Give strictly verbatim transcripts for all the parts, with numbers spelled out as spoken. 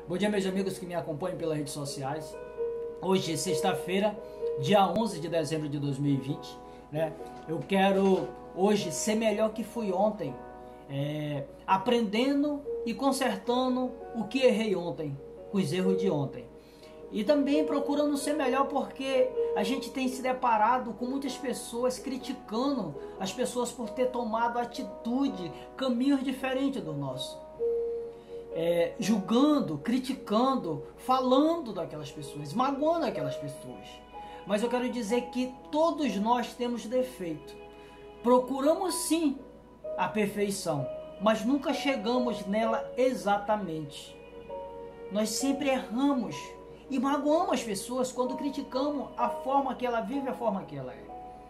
Bom dia, meus amigos que me acompanham pelas redes sociais. Hoje é sexta-feira, dia onze de dezembro de dois mil e vinte, né? Eu quero hoje ser melhor que fui ontem, é, aprendendo e consertando o que errei ontem, com os erros de ontem. E também procurando ser melhor, porque a gente tem se deparado com muitas pessoas criticando as pessoas por ter tomado atitude, caminhos diferentes do nosso. É, julgando, criticando, falando daquelas pessoas, magoando aquelas pessoas. Mas eu quero dizer que todos nós temos defeito. Procuramos sim a perfeição, mas nunca chegamos nela exatamente. Nós sempre erramos e magoamos as pessoas quando criticamos a forma que ela vive, a forma que ela é.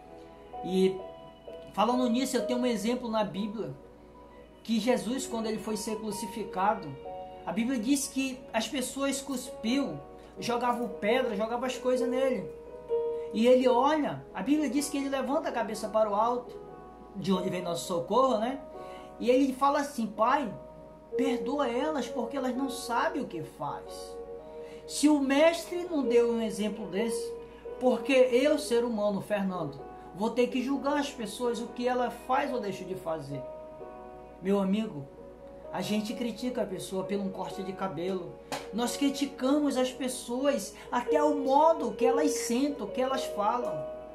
E falando nisso, eu tenho um exemplo na Bíblia, que Jesus, quando ele foi ser crucificado, a Bíblia diz que as pessoas cuspiam, jogavam pedra, jogavam as coisas nele. E ele olha, a Bíblia diz que ele levanta a cabeça para o alto, de onde vem nosso socorro, né? E ele fala assim: Pai, perdoa elas, porque elas não sabem o que faz. Se o mestre não deu um exemplo desse, porque eu, ser humano, Fernando, vou ter que julgar as pessoas o que ela faz ou deixa de fazer. Meu amigo, a gente critica a pessoa pelo um corte de cabelo. Nós criticamos as pessoas até o modo que elas sentam, que elas falam.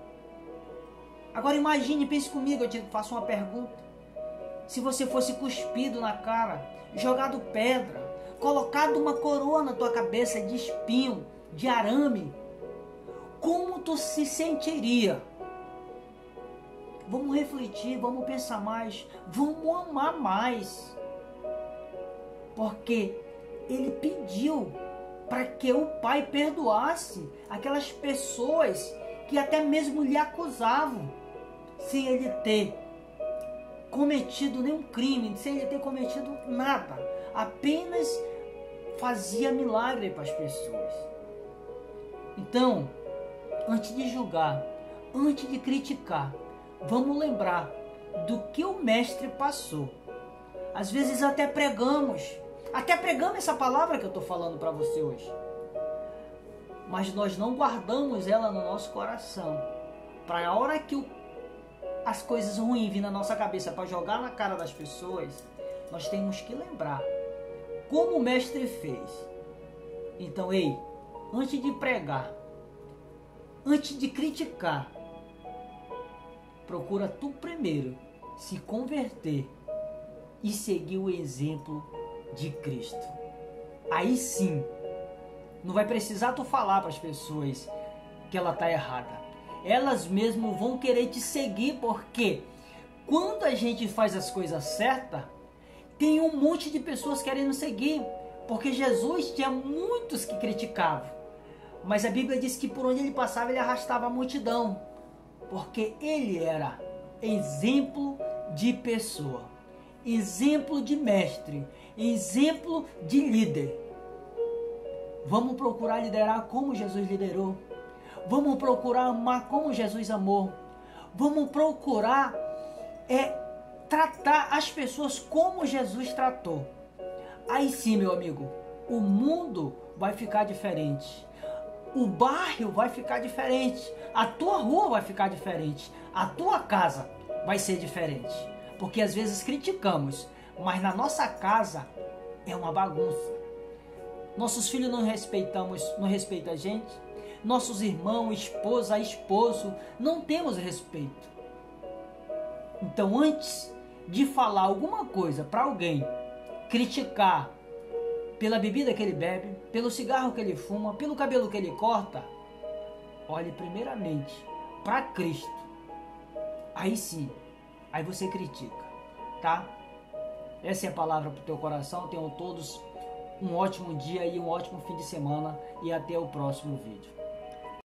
Agora imagine, pense comigo, eu te faço uma pergunta. Se você fosse cuspido na cara, jogado pedra, colocado uma coroa na tua cabeça de espinho, de arame, como tu se sentiria? Vamos refletir, vamos pensar mais, vamos amar mais. Porque ele pediu para que o Pai perdoasse aquelas pessoas que até mesmo lhe acusavam, sem ele ter cometido nenhum crime, sem ele ter cometido nada. Apenas fazia milagre para as pessoas. Então, antes de julgar, antes de criticar, vamos lembrar do que o mestre passou. Às vezes até pregamos, até pregamos essa palavra que eu estou falando para você hoje. Mas nós não guardamos ela no nosso coração. Para a hora que o, as coisas ruins virem na nossa cabeça para jogar na cara das pessoas, nós temos que lembrar como o mestre fez. Então, ei, antes de pregar, antes de criticar, procura tu primeiro se converter e seguir o exemplo de Cristo. Aí sim, não vai precisar tu falar para as pessoas que ela está errada. Elas mesmo vão querer te seguir, porque quando a gente faz as coisas certas, tem um monte de pessoas querendo seguir. Porque Jesus tinha muitos que criticavam, mas a Bíblia diz que por onde ele passava ele arrastava a multidão, porque ele era exemplo de pessoa, exemplo de mestre, exemplo de líder. Vamos procurar liderar como Jesus liderou. Vamos procurar amar como Jesus amou. Vamos procurar é, tratar as pessoas como Jesus tratou. Aí sim, meu amigo, o mundo vai ficar diferente. O bairro vai ficar diferente. A tua rua vai ficar diferente. A tua casa vai ser diferente. Porque às vezes criticamos, mas na nossa casa é uma bagunça. Nossos filhos não respeitamos, não respeitam a gente. Nossos irmãos, esposa, esposo, não temos respeito. Então, antes de falar alguma coisa para alguém, criticar pela bebida que ele bebe, pelo cigarro que ele fuma, pelo cabelo que ele corta, olhe primeiramente para Cristo. Aí sim, aí você critica, tá? Essa é a palavra para o teu coração. Tenham todos um ótimo dia e um ótimo fim de semana, e até o próximo vídeo.